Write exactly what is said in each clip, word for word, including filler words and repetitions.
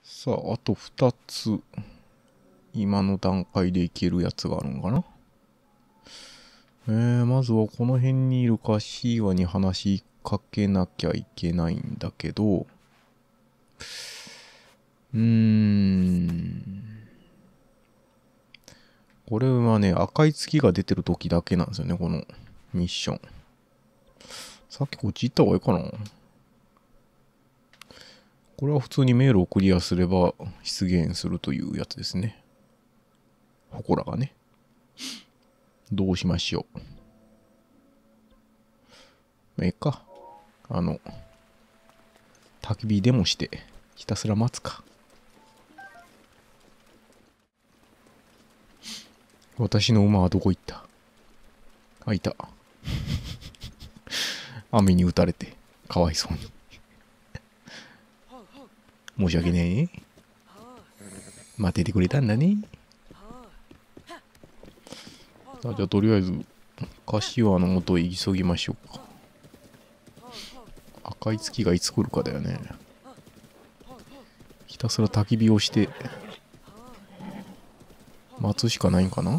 さあ、あとふたつ、今の段階でいけるやつがあるんかな。えー、まずはこの辺にいるカシーワに話しかけなきゃいけないんだけど、うーん。これはね、赤い月が出てる時だけなんですよね、このミッション。さっきこっち行った方がいいかな。これは普通に迷路をクリアすれば出現するというやつですね。祠がね。どうしましょう。ええか。あの、焚き火でもして、ひたすら待つか。私の馬はどこ行った？あ、いた。雨に打たれて、かわいそうに。申し訳ねえ。待っててくれたんだね。さあ、じゃあとりあえず、柏の元へ急ぎましょうか。赤い月がいつ来るかだよね。ひたすら焚き火をして、待つしかないんかな。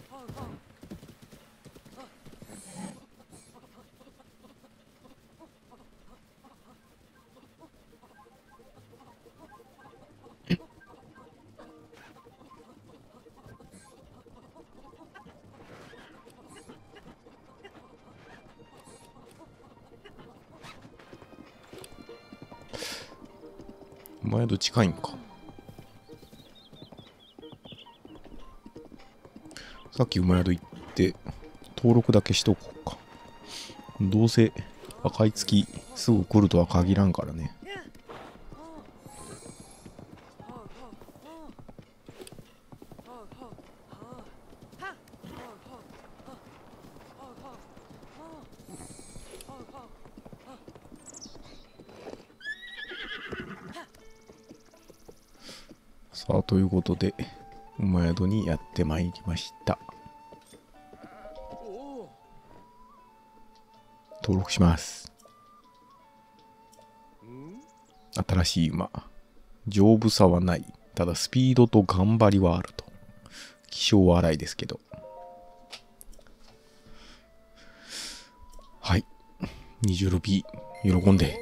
馬宿近いんか。さっき馬宿行って登録だけしとこうか。どうせ赤い月すぐ来るとは限らんからね。さあ、ということで馬宿にやってまいりました。登録します。新しい馬。丈夫さはない。ただスピードと頑張りはあると。気性は荒いですけど。はい。にじゅうルピー、喜んで。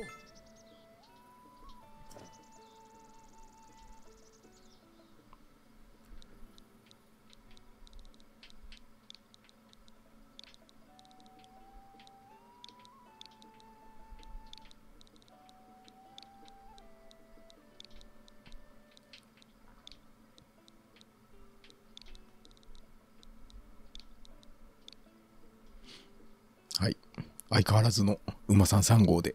はい。相変わらずの馬さんさん号で。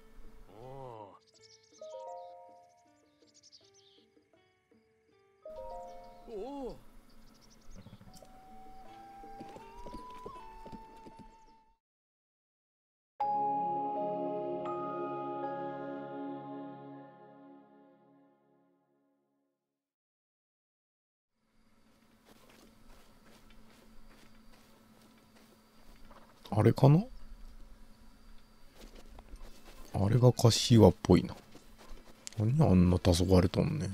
あれかな？あれが柏っぽいな。何あんな黄昏とんねん。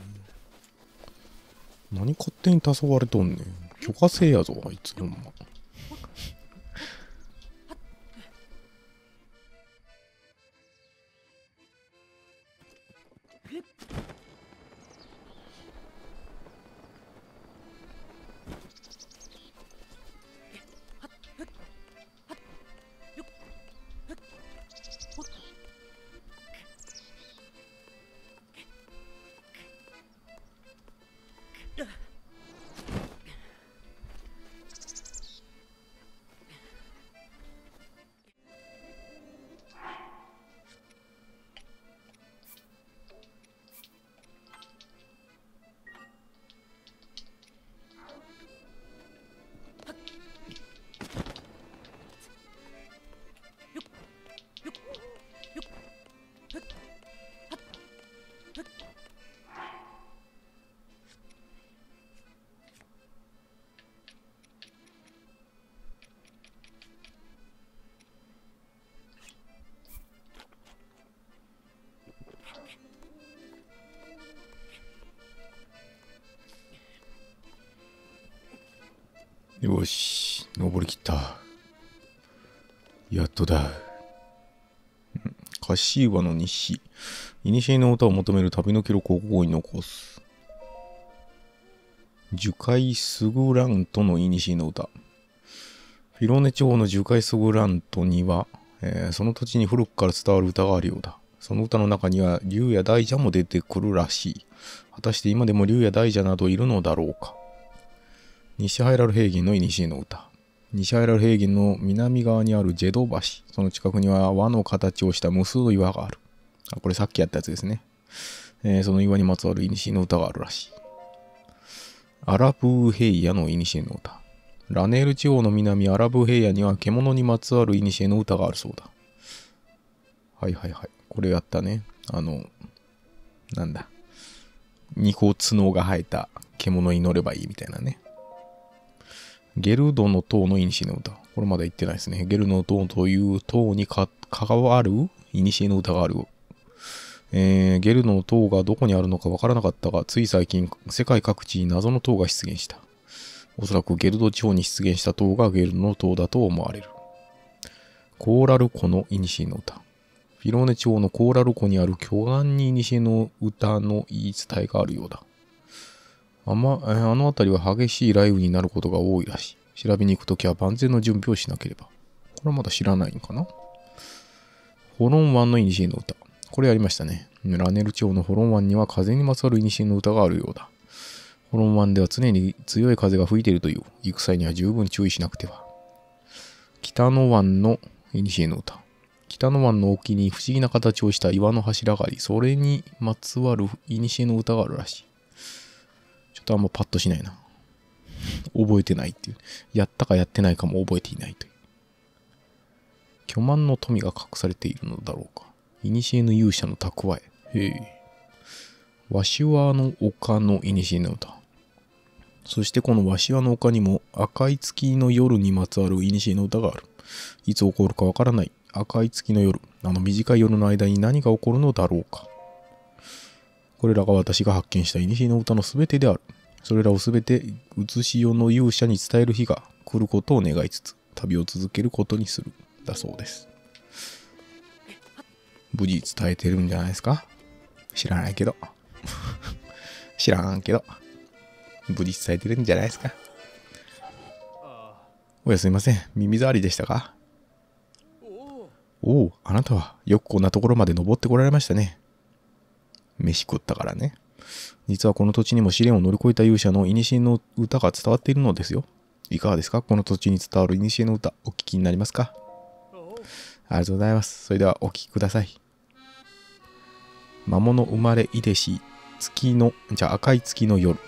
何勝手に黄昏とんねん。許可制やぞ、あいつほんま。 よし、登りきった。やっとだ。カシーワの日誌。古の歌を求める旅の記録をここに残す。樹海スグラントの古の歌。フィローネ地方の樹海スグラントには、えー、その土地に古くから伝わる歌があるようだ。その歌の中には竜や大蛇も出てくるらしい。果たして今でも竜や大蛇などいるのだろうか。西ハイラル平原の古の歌。西ハイラル平原の南側にあるジェド橋。その近くには輪の形をした無数の岩がある。あ、これさっきやったやつですね。えー、その岩にまつわる古の歌があるらしい。アラブー平野の古の歌。ラネール地方の南アラブー平野には獣にまつわる古の歌があるそうだ。はいはいはい。これやったね。あの、なんだ。二個角が生えた獣に乗ればいいみたいなね。ゲルドの塔の古の歌。これまだ言ってないですね。ゲルドの塔という塔にか関わる古の歌がある。えー、ゲルドの塔がどこにあるのかわからなかったが、つい最近、世界各地に謎の塔が出現した。おそらくゲルド地方に出現した塔がゲルドの塔だと思われる。コーラル湖の古の歌。フィローネ地方のコーラル湖にある巨岩に古の歌の言い伝えがあるようだ。あま、あの辺りは激しい雷雨になることが多いらしい。調べに行くときは万全の準備をしなければ。これはまだ知らないのかな。ホロン湾の古の歌。これやりましたね。ラネル地方のホロン湾には風にまつわる古の歌があるようだ。ホロン湾では常に強い風が吹いているという。行く際には十分注意しなくては。北の湾の古の歌。北の湾の沖に不思議な形をした岩の柱があり、それにまつわる古の歌があるらしい。ちょっとあんまパッとしないな。覚えてないっていう。やったかやってないかも覚えていないという。巨万の富が隠されているのだろうか。古の勇者の蓄え。へえ。ワシワの丘の古の歌。そしてこのワシワの丘にも赤い月の夜にまつわる古の歌がある。いつ起こるかわからない赤い月の夜。あの短い夜の間に何が起こるのだろうか。これらが私が発見した古の歌のすべてである。それらをすべて写し世の勇者に伝える日が来ることを願いつつ、旅を続けることにする。だそうです。無事伝えてるんじゃないですか。知らないけど。知らんけど。無事伝えてるんじゃないですか。おやすみません。耳障りでしたか。おお、あなたはよくこんなところまで登ってこられましたね。飯食ったからね。実はこの土地にも試練を乗り越えた勇者の古の歌が伝わっているのですよ。いかがですか。この土地に伝わる古の歌、お聞きになりますか。ありがとうございます。それではお聞きください。魔物生まれいでし月の、じゃあ赤い月の夜。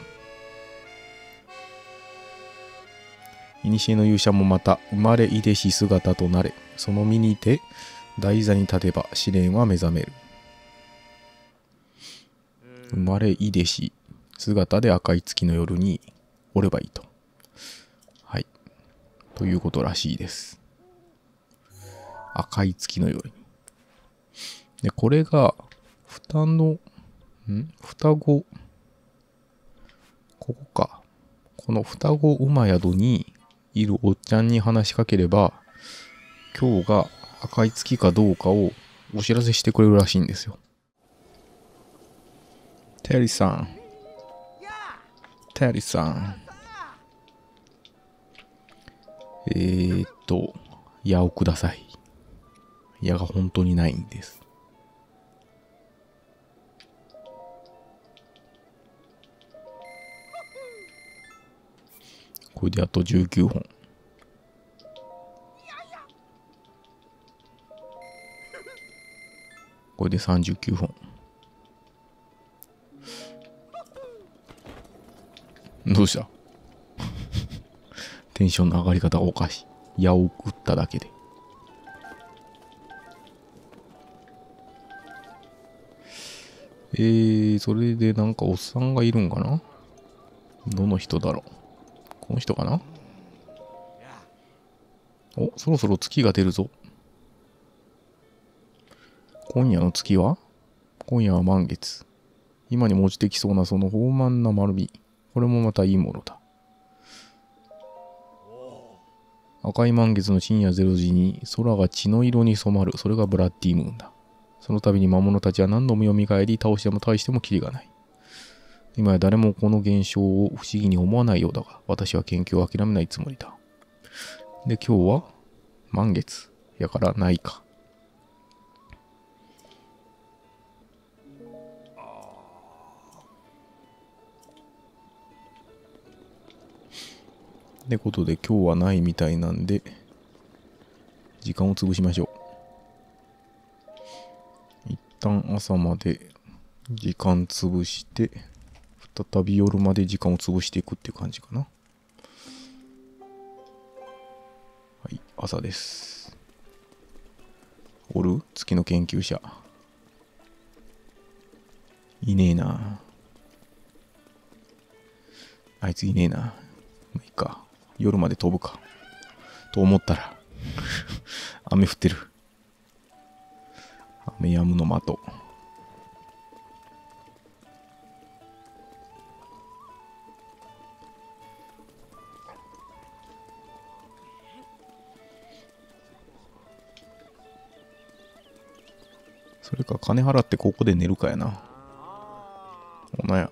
古の勇者もまた生まれいでし姿となれ。その身にて台座に立てば試練は目覚める。生まれいでし姿で赤い月の夜におればいいと。はい。ということらしいです。赤い月の夜に。で、これが、双の、ん双子、ここか。この双子馬宿にいるおっちゃんに話しかければ、今日が赤い月かどうかをお知らせしてくれるらしいんですよ。テリーさん。テリーさん。えーっと、矢をください。矢が本当にないんです。これであとじゅうきゅうほん。これでさんじゅうきゅうほん。どうしたテンションの上がり方がおかしい。矢を打っただけで。えー、それでなんかおっさんがいるんかな。どの人だろう。この人かな。お、そろそろ月が出るぞ。今夜の月は今夜は満月。今にも落ちてきそうなその豊満な丸み。これもまたいいものだ。 赤い満月の深夜ゼロ時に空が血の色に染まる。それがブラッディムーンだ。その度に魔物たちは何度も蘇り、倒しても大してもキリがない。今や誰もこの現象を不思議に思わないようだが、私は研究を諦めないつもりだ。で、今日は満月やからないか。ってことで今日はないみたいなんで、時間を潰しましょう。一旦朝まで時間潰して、再び夜まで時間を潰していくっていう感じかな。はい、朝です。おる？月の研究者。いねえな。あいついねえな。まあ、いいか。夜まで飛ぶか。と思ったら、雨降ってる。雨止むの的。それか金払ってここで寝るかやな。おなや。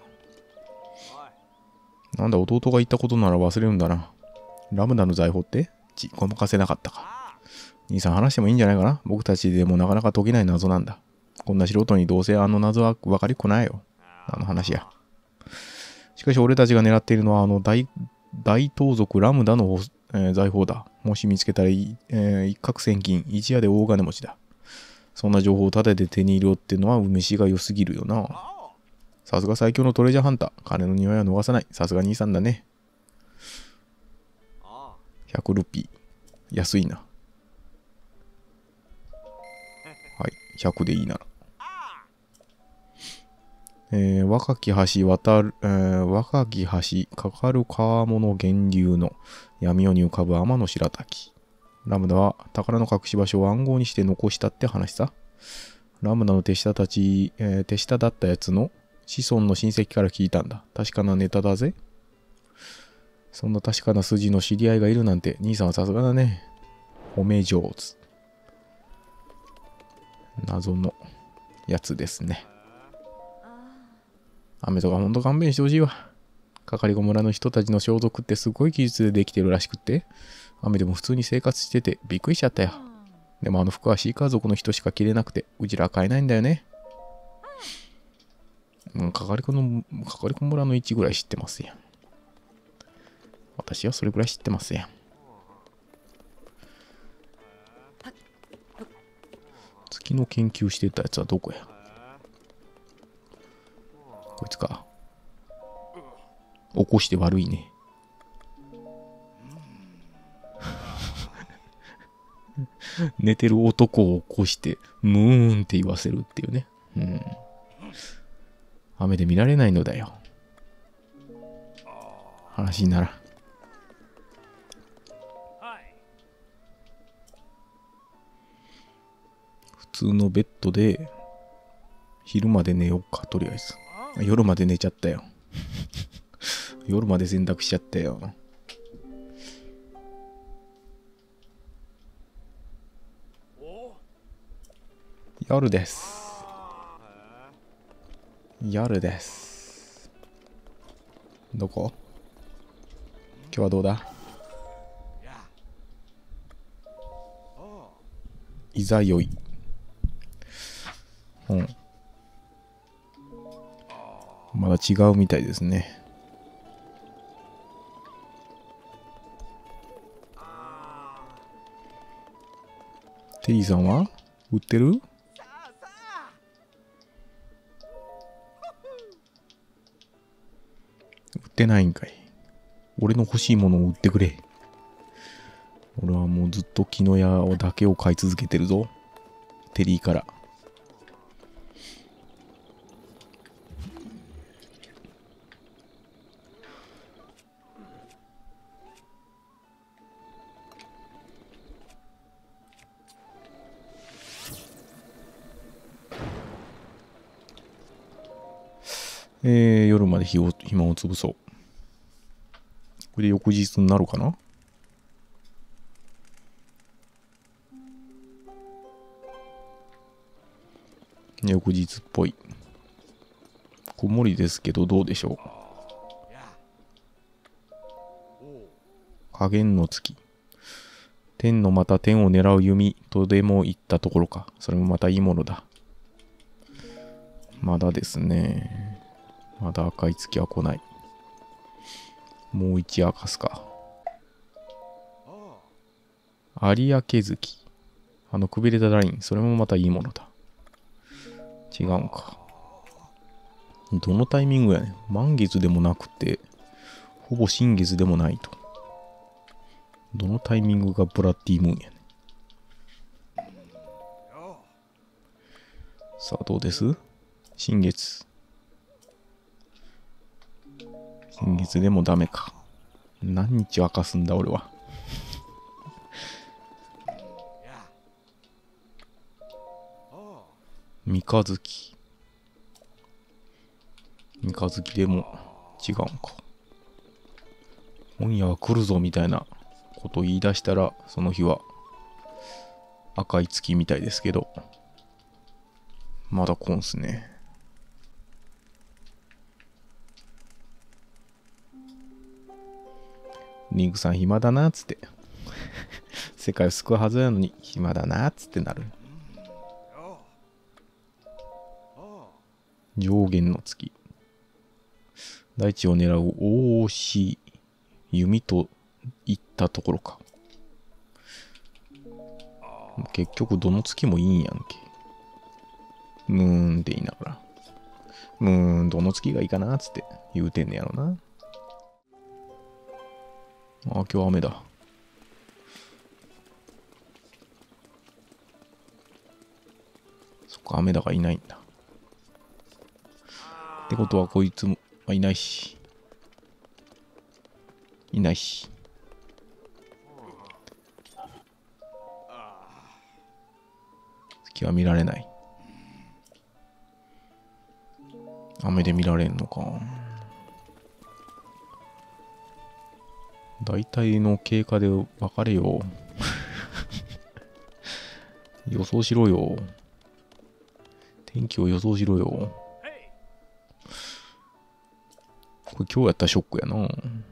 なんだ弟が言ったことなら忘れるんだな。ラムダの財宝ってちごまかせなかったか。兄さん話してもいいんじゃないかな。僕たちでもなかなか解けない謎なんだ。こんな素人にどうせあの謎は分かりっこないよ。あの話や。しかし俺たちが狙っているのはあの 大, 大盗賊ラムダの、えー、財宝だ。もし見つけたら、えー、一攫千金、一夜で大金持ちだ。そんな情報を盾で手に入れようってのは飯が良すぎるよな。さすが最強のトレジャーハンター。金の匂いは逃さない。さすが兄さんだね。ひゃくルピー。安いな。はい。ひゃくでいいなら。えー、若き橋渡る、えー、若き橋かかる川面の源流の闇夜に浮かぶ天の白滝。ラムダは宝の隠し場所を暗号にして残したって話さ。ラムダの手下たち、えー、手下だったやつの子孫の親戚から聞いたんだ。確かなネタだぜ。そんな確かな筋の知り合いがいるなんて、兄さんはさすがだね。褒め上手。謎のやつですね。雨とかほんと勘弁してほしいわ。かかりこ村の人たちの装束ってすごい技術でできてるらしくって、雨でも普通に生活しててびっくりしちゃったよ。でもあの服はシーカー族の人しか着れなくて、うちらは買えないんだよね。うん、かかりこの、かかりこ村の位置ぐらい知ってますやん。私はそれぐらい知ってますやん。月の研究してたやつはどこや。こいつか。起こして悪いね。寝てる男を起こしてムーンって言わせるっていうね。うん。雨で見られないのだよ。話にならん。普通のベッドで昼まで寝ようか、とりあえず。夜まで寝ちゃったよ。夜まで洗濯しちゃったよ。夜です。夜です。どこ？今日はどうだ？いざよい。うん。まだ違うみたいですね。テリーさんは売ってる？売ってないんかい。俺の欲しいものを売ってくれ。俺はもうずっと木の矢だけを買い続けてるぞ。テリーから。えー、夜まで日を暇を潰そう。これで翌日になるかな。 翌日っぽい。曇りですけどどうでしょう。加減の月。天のまた天を狙う弓とでも言ったところか。それもまたいいものだ。まだですね。まだ赤い月は来ない。もう一明かすか。有明月。あのくびれたライン。それもまたいいものだ。違うんか。どのタイミングやねん。満月でもなくて、ほぼ新月でもないと。どのタイミングがブラッディムーンやねん。さあどうです？新月。新月でもダメか。何日明かすんだ俺は。三日月。三日月でも違うんか。今夜は来るぞみたいなことを言い出したら、その日は赤い月みたいですけど、まだ来んすね。リングさん暇だなっつって世界を救うはずなのに暇だなっつってなる。上限の月。大地を狙う大押弓といったところか。結局どの月もいいんやんけ。ムーンって言いながら。ムーンどの月がいいかなっつって言うてんねやろな。ああ、今日雨だ。そっか、雨だからいないんだ。ってことはこいつも、あ、いないし。いないし。月は見られない。雨で見られんのか。大体の経過で分かれよ。予想しろよ。天気を予想しろよ。これ今日やったらショックやな。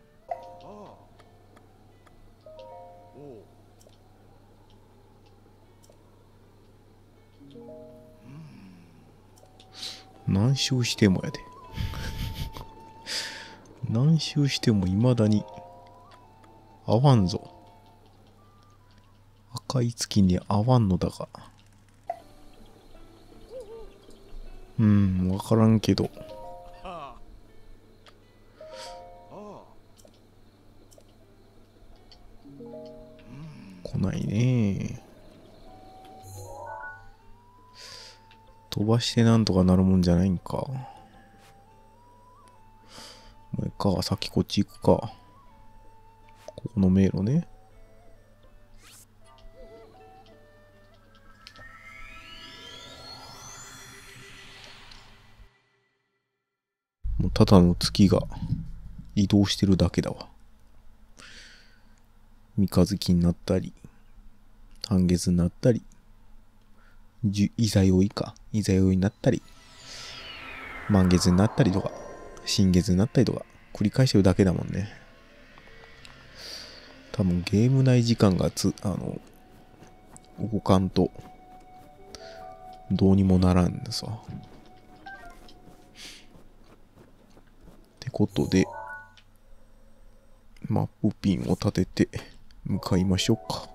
何周してもやで。何周しても未だに合わんぞ。赤い月に合わんのだが。うん、わからんけど。来ないね。飛ばしてなんとかなるもんじゃないんか。もうええか、先こっち行くか。ここの迷路ね。もうただの月が移動してるだけだわ。三日月になったり、半月になったり、いざよいか、いざよいになったり、満月になったりとか、新月になったりとか、繰り返してるだけだもんね。多分ゲーム内時間がつ、あの、動かんと、どうにもならんでさ。ってことで、マップピンを立てて向かいましょうか。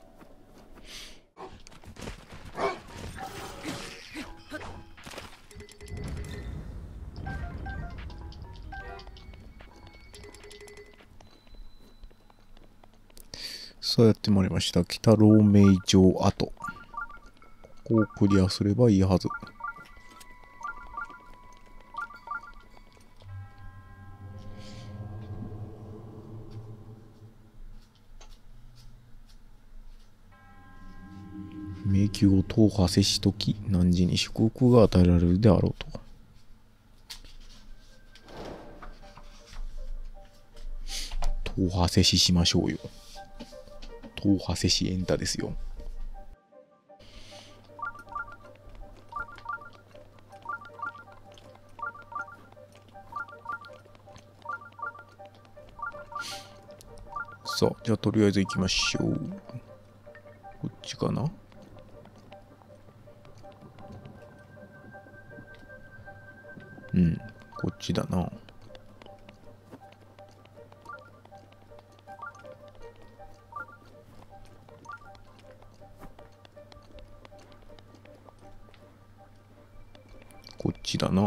さあやってまいりました。北老明城跡。ここをクリアすればいいはず。迷宮を踏破せしとき、汝に祝福が与えられるであろうと。踏破せししましょうよ。踏破せしエンタですよ。 さあ、じゃあとりあえず行きましょう。こっちかな。うん、こっちだな。こっちだな。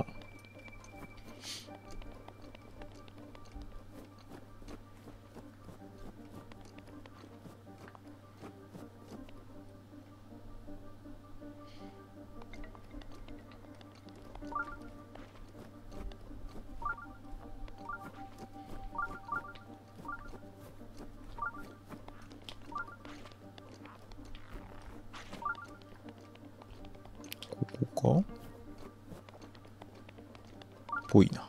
ここかぽいな。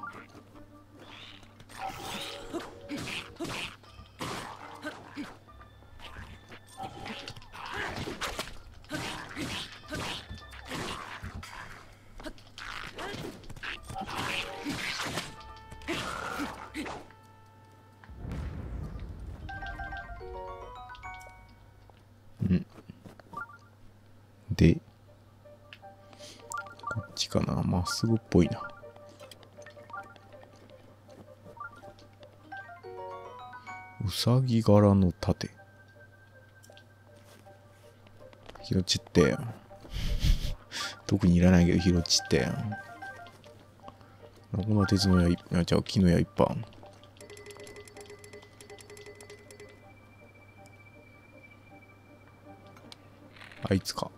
うん。で、こっちかな。まっすぐっぽいな。うさぎ柄の盾。拾っちってやん。特にいらないけど拾っちってやん。この鉄の矢い、あ、じゃあ木の矢一本。あいつか。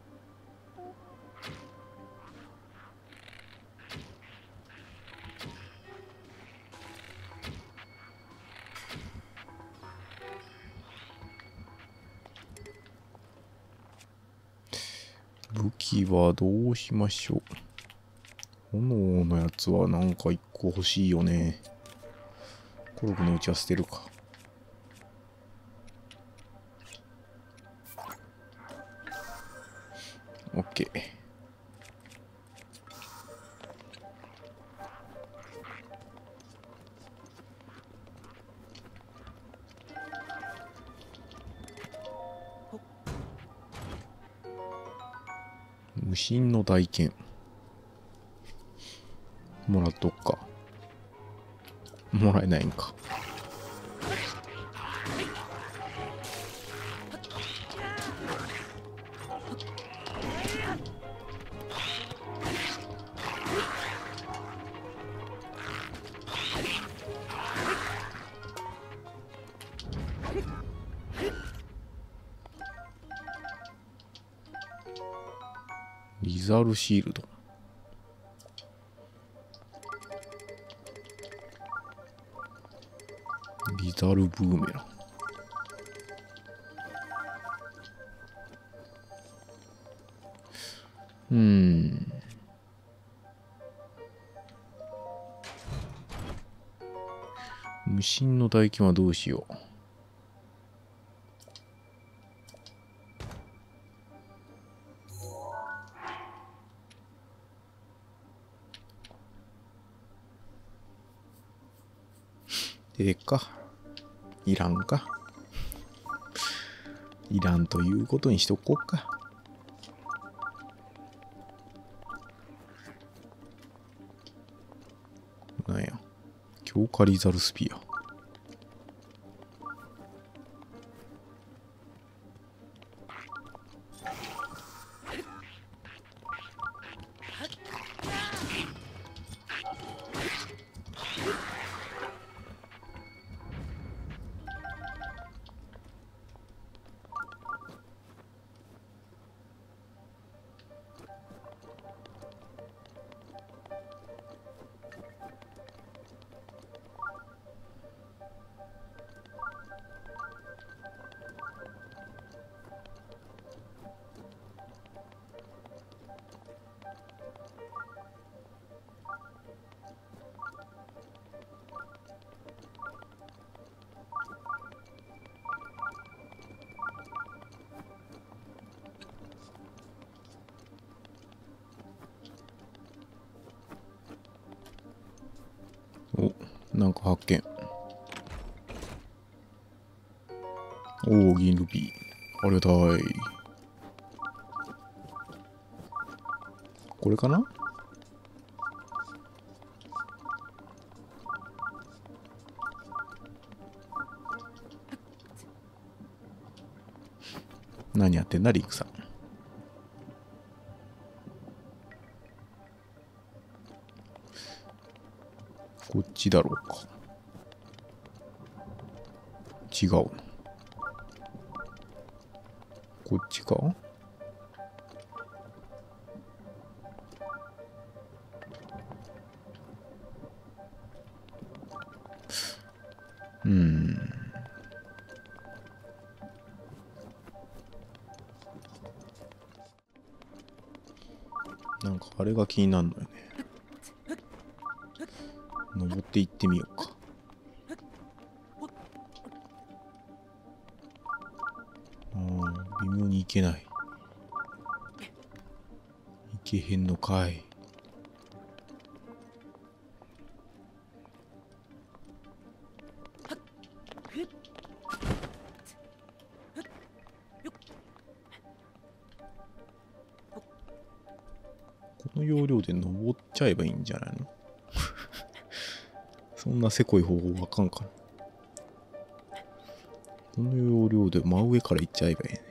武器はどうしましょう。炎のやつはなんか一個欲しいよね。コルクのうちは捨てるか。オッケー。無心の大剣もらっとくか。もらえないんか。リザルシールド。リザルブーメラン。うーん。無心の大剣はどうしよう。ええか。いらんか。いらんということにしとこうか。なんや。強化リザルスピア。お、なんか発見。 おお、銀ルピー。ありがたい。これかな？何やってんだ、リクさん。こっちだろうか。違うな。こっちか？うーん。なんかあれが気になるのよね。登っていってみようか。ああ、微妙に行けない。行けへんのかい。この要領で登っちゃえばいいんじゃないの？そんなせこい方法わかんかな。この要領で真上から行っちゃえばいいね。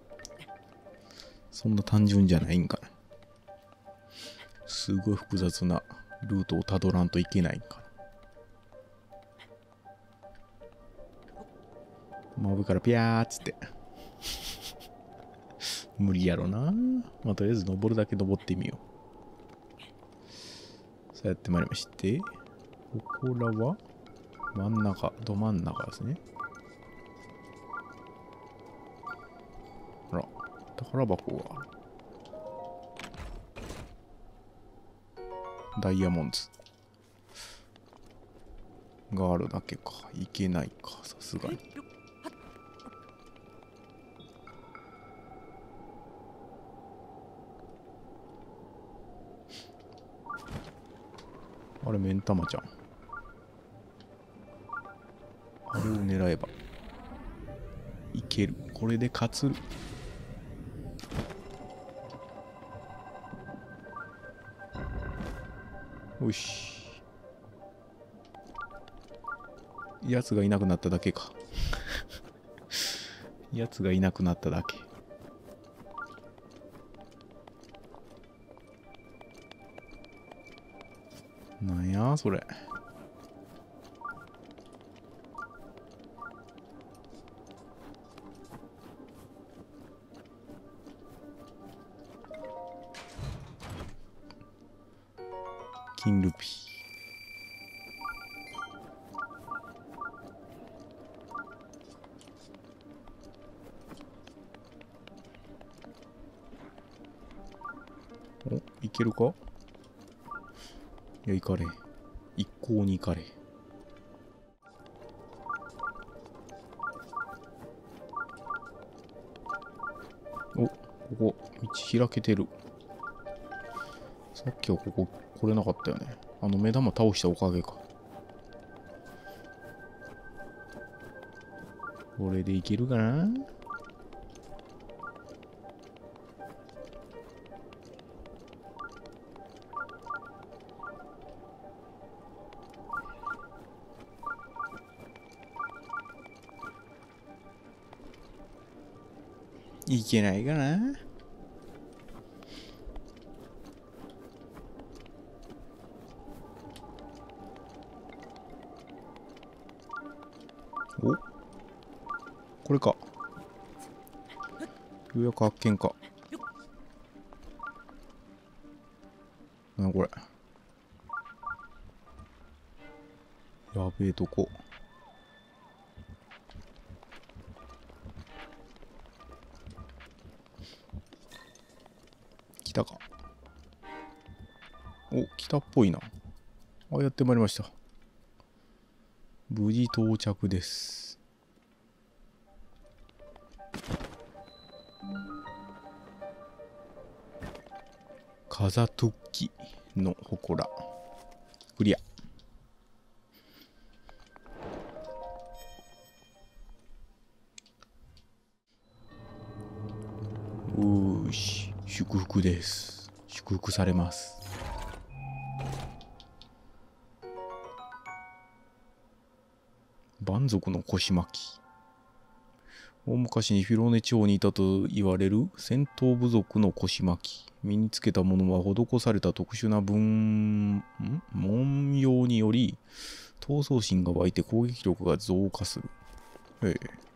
そんな単純じゃないんかな。すごい複雑なルートをたどらんといけないんかな。真上からピャーっつって。無理やろな。まあ、とりあえず登るだけ登ってみよう。そうやってまいりまして、ここらは真ん中、ど真ん中ですね。ほら、宝箱がある。ダイヤモンズがあるだけか。いけないか、さすがに。あれ、目ん玉ちゃん。あれを狙えばいける。これで勝つる。よし。やつがいなくなっただけか。やつがいなくなっただけ。なんやそれ。金ルピー。お、いけるか？いや、行かれ。一向に行かれ。お、ここ、道開けてる。さっきはここ来れなかったよね。あの目玉倒したおかげか。これでいけるかな？いけないかな？お、これか。ようやく発見か。なにこれ。やべえとこ。来たか。お、来たっぽいな。あ、やってまいりました。無事到着です。風トキの祠。クリア。 福です。祝福されます。蛮族の腰巻き。大昔にフィローネ地方にいたと言われる戦闘部族の腰巻き。身につけたものは施された特殊な文文様により闘争心が湧いて攻撃力が増加する。ええ。